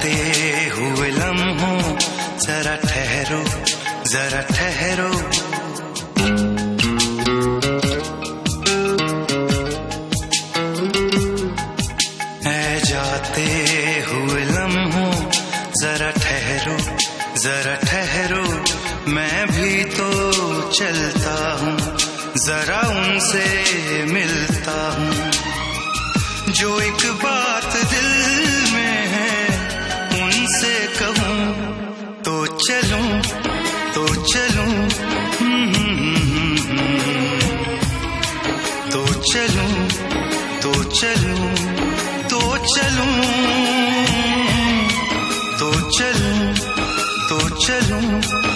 जाते हुए लम्हों जरा ठहरो, जरा ठहरो। ऐ जाते हुए लम्हों जरा ठहरो, जरा ठहरो। मैं भी तो चलता हूँ, जरा उनसे मिलता हूँ। जो एक बात दिल में है उनसे कहूँ तो चलूं, तो चलूं, तो चलूं, तो चलूं, तो चलूं, तो चलूं, तो चलूं,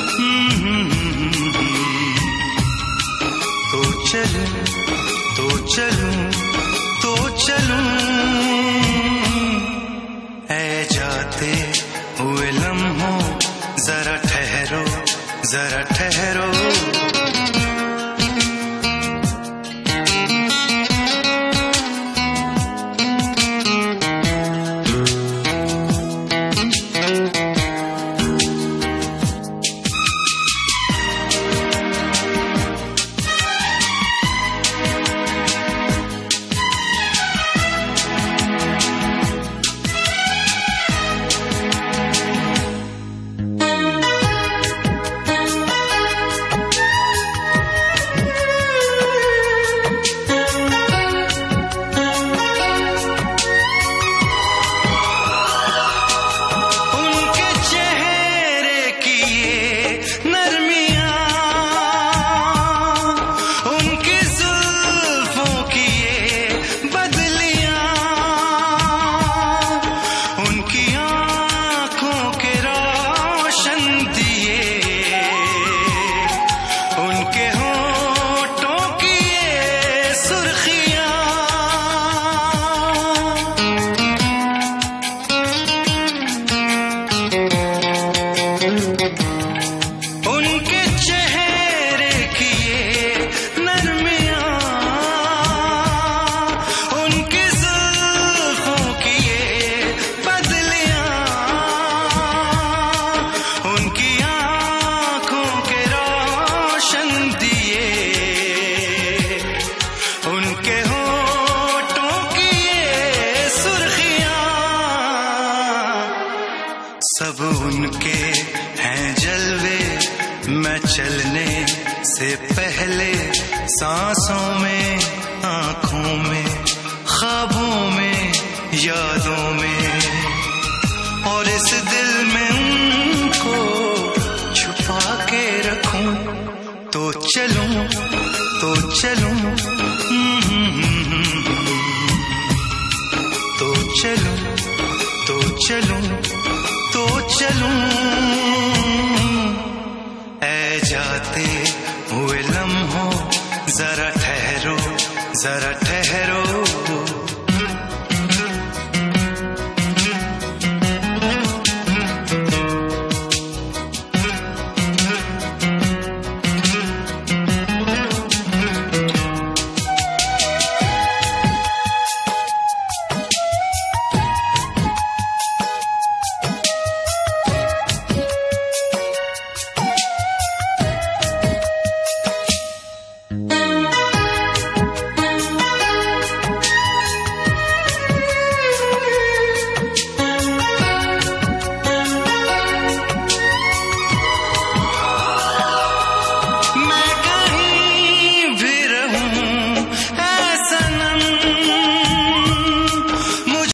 तो चलूं, तो चलूं, तो चलूं। ऐ जाते हुए लम्हों जरा ठहरो, जरा ठहरो। सब उनके हैं जलवे, मैं चलने से पहले सांसों में, आँखों में, ख्वाबों में, यादों में, और इस दिल में उनको छुपा के रखूं तो चलूं, तो चलूं, तो चलूं, तो चलूं, तो चलूं। ऐ जाते हुए लम्हों जरा ठहरो, जरा ठहरो।